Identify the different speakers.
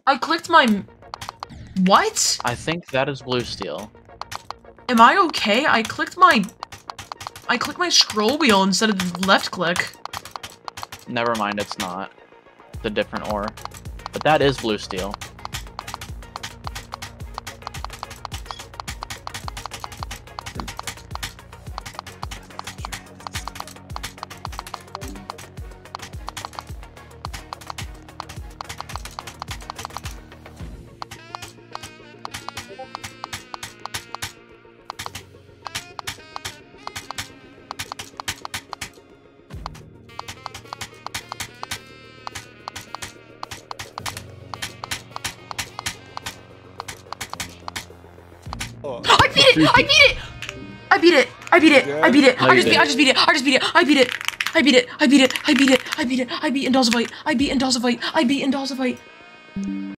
Speaker 1: I clicked my... What?
Speaker 2: I think that is blue steel.
Speaker 1: Am I okay? I clicked my scroll wheel instead of the left click.
Speaker 2: Never mind, it's not. It's a different ore. But that is blue steel.
Speaker 1: I beat it! I beat it! I beat it! I beat it! I beat it! I just beat it! I just beat it! I beat it! I beat it! I beat it! I beat it! I beat it! I beat Endozivite! I beat Endozivite! I beat Endozivite!